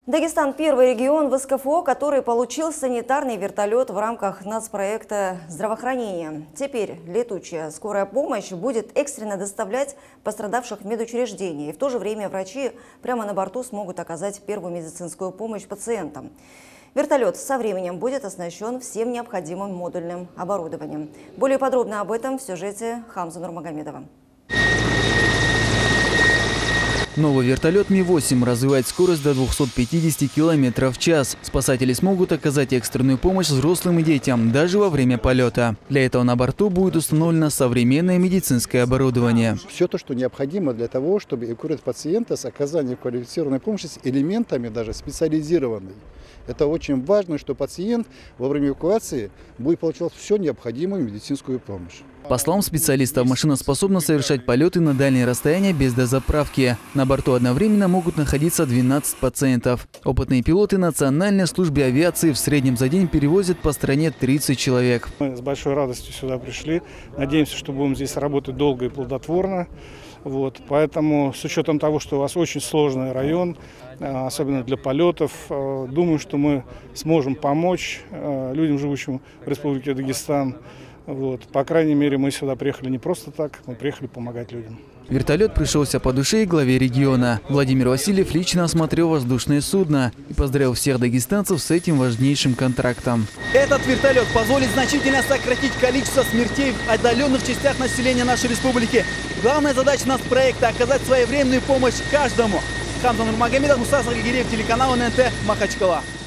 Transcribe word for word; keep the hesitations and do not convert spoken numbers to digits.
Дагестан – первый регион в СКФО, который получил санитарный вертолет в рамках нацпроекта здравоохранения. Теперь летучая скорая помощь будет экстренно доставлять пострадавших в медучреждения. И в то же время врачи прямо на борту смогут оказать первую медицинскую помощь пациентам. Вертолет со временем будет оснащен всем необходимым модульным оборудованием. Более подробно об этом в сюжете Хамза Нурмагомедова. Новый вертолет Ми восемь развивает скорость до двухсот пятидесяти километров в час. Спасатели смогут оказать экстренную помощь взрослым и детям, даже во время полета. Для этого на борту будет установлено современное медицинское оборудование. Все то, что необходимо для того, чтобы эвакуировать пациента с оказанием квалифицированной помощи с элементами даже специализированной. Это очень важно, что пациент во время эвакуации будет получать всю необходимую медицинскую помощь. По словам специалистов, машина способна совершать полеты на дальние расстояния без дозаправки. На борту одновременно могут находиться двенадцать пациентов. Опытные пилоты Национальной службы авиации в среднем за день перевозят по стране тридцать человек. Мы с большой радостью сюда пришли. Надеемся, что будем здесь работать долго и плодотворно. Вот. Поэтому, с учетом того, что у вас очень сложный район, особенно для полетов, думаю, что мы сможем помочь людям, живущим в Республике Дагестан. Вот. По крайней мере, мы сюда приехали не просто так, мы приехали помогать людям. Вертолет пришелся по душе и главе региона. Владимир Васильев лично осмотрел воздушное судно и поздравил всех дагестанцев с этим важнейшим контрактом. Этот вертолет позволит значительно сократить количество смертей в отдаленных частях населения нашей республики. Главная задача нацпроекта – оказать своевременную помощь каждому. Хамза Нурмагомедов, Муса Сагирев, телеканал эн эн тэ, Махачкала.